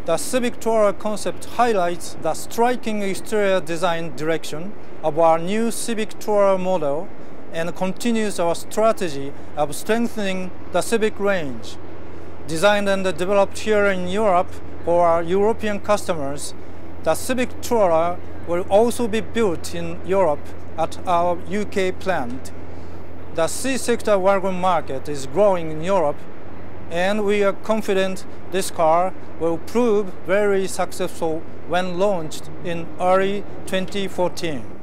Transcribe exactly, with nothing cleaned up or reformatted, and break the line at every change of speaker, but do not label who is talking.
The Civic Tourer concept highlights the striking exterior design direction of our new Civic Tourer model and continues our strategy of strengthening the Civic range. Designed and developed here in Europe for our European customers, the Civic Tourer will also be built in Europe at our U K plant. The C-sector wagon market is growing in Europe, and we are confident this car will prove very successful when launched in early twenty fourteen.